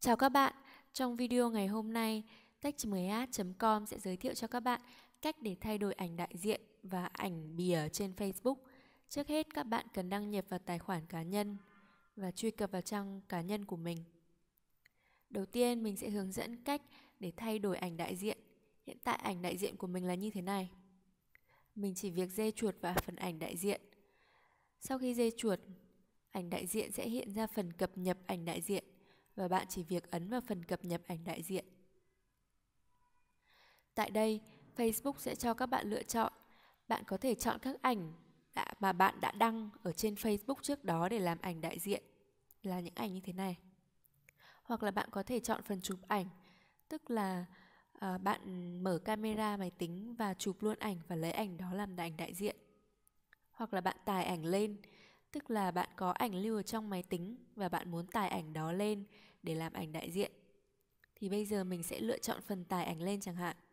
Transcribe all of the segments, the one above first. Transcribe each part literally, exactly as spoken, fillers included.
Chào các bạn, trong video ngày hôm nay, tech mười h chấm com sẽ giới thiệu cho các bạn cách để thay đổi ảnh đại diện và ảnh bìa trên Facebook. Trước hết các bạn cần đăng nhập vào tài khoản cá nhân và truy cập vào trang cá nhân của mình. Đầu tiên mình sẽ hướng dẫn cách để thay đổi ảnh đại diện. Hiện tại ảnh đại diện của mình là như thế này. Mình chỉ việc giê chuột vào phần ảnh đại diện. Sau khi giê chuột, ảnh đại diện sẽ hiện ra phần cập nhật ảnh đại diện và bạn chỉ việc ấn vào phần cập nhật ảnh đại diện. Tại đây, Facebook sẽ cho các bạn lựa chọn. Bạn có thể chọn các ảnh đã, mà bạn đã đăng ở trên Facebook trước đó để làm ảnh đại diện, là những ảnh như thế này. Hoặc là bạn có thể chọn phần chụp ảnh, tức là à, bạn mở camera máy tính và chụp luôn ảnh và lấy ảnh đó làm ảnh đại diện. Hoặc là bạn tải ảnh lên, tức là bạn có ảnh lưu ở trong máy tính và bạn muốn tải ảnh đó lên để làm ảnh đại diện. Thì bây giờ mình sẽ lựa chọn phần tải ảnh lên chẳng hạn.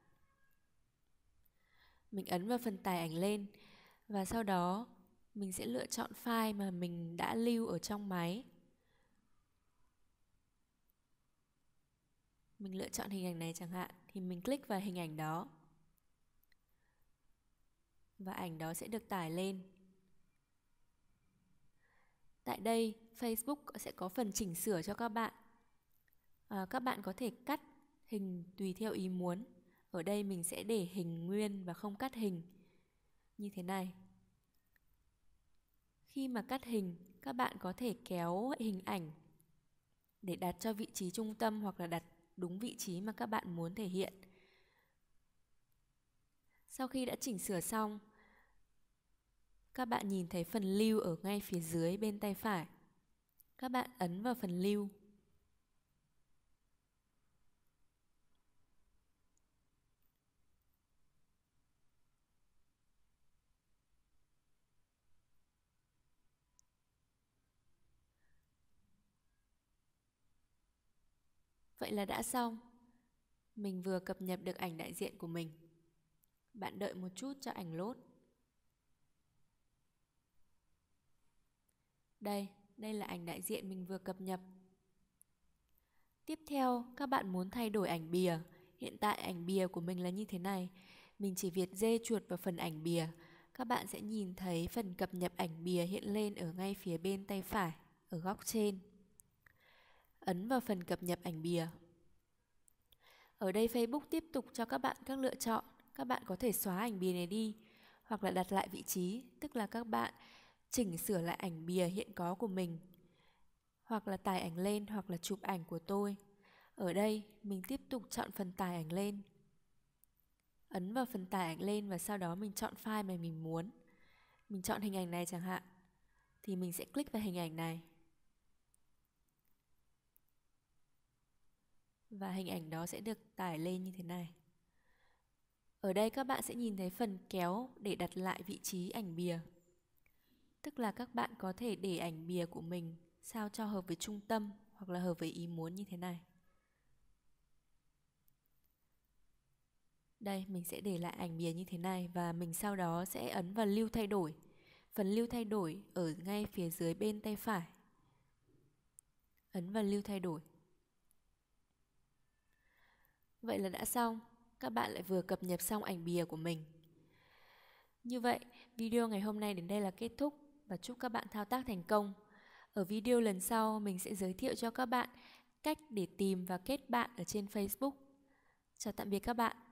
Mình ấn vào phần tải ảnh lên và sau đó mình sẽ lựa chọn file mà mình đã lưu ở trong máy. Mình lựa chọn hình ảnh này chẳng hạn, thì mình click vào hình ảnh đó. Và ảnh đó sẽ được tải lên. Tại đây, Facebook sẽ có phần chỉnh sửa cho các bạn. À, các bạn có thể cắt hình tùy theo ý muốn. Ở đây mình sẽ để hình nguyên và không cắt hình. Như thế này. Khi mà cắt hình, các bạn có thể kéo hình ảnh để đặt cho vị trí trung tâm hoặc là đặt đúng vị trí mà các bạn muốn thể hiện. Sau khi đã chỉnh sửa xong, các bạn nhìn thấy phần lưu ở ngay phía dưới bên tay phải. Các bạn ấn vào phần lưu. Vậy là đã xong. Mình vừa cập nhật được ảnh đại diện của mình. Bạn đợi một chút cho ảnh load. Đây, đây là ảnh đại diện mình vừa cập nhật. Tiếp theo, các bạn muốn thay đổi ảnh bìa. Hiện tại ảnh bìa của mình là như thế này. Mình chỉ việc giê chuột vào phần ảnh bìa. Các bạn sẽ nhìn thấy phần cập nhật ảnh bìa hiện lên ở ngay phía bên tay phải, ở góc trên. Ấn vào phần cập nhật ảnh bìa. Ở đây Facebook tiếp tục cho các bạn các lựa chọn. Các bạn có thể xóa ảnh bìa này đi, hoặc là đặt lại vị trí, tức là các bạn chỉnh sửa lại ảnh bìa hiện có của mình, hoặc là tải ảnh lên, hoặc là chụp ảnh của tôi. Ở đây, mình tiếp tục chọn phần tải ảnh lên. Ấn vào phần tải ảnh lên và sau đó mình chọn file mà mình muốn. Mình chọn hình ảnh này chẳng hạn, thì mình sẽ click vào hình ảnh này. Và hình ảnh đó sẽ được tải lên như thế này. Ở đây các bạn sẽ nhìn thấy phần kéo để đặt lại vị trí ảnh bìa. Tức là các bạn có thể để ảnh bìa của mình sao cho hợp với trung tâm hoặc là hợp với ý muốn như thế này. Đây, mình sẽ để lại ảnh bìa như thế này và mình sau đó sẽ ấn vào lưu thay đổi. Phần lưu thay đổi ở ngay phía dưới bên tay phải. Ấn vào lưu thay đổi. Vậy là đã xong. Các bạn lại vừa cập nhật xong ảnh bìa của mình. Như vậy, video ngày hôm nay đến đây là kết thúc và chúc các bạn thao tác thành công. Ở video lần sau, mình sẽ giới thiệu cho các bạn cách để tìm và kết bạn ở trên Facebook. Chào tạm biệt các bạn.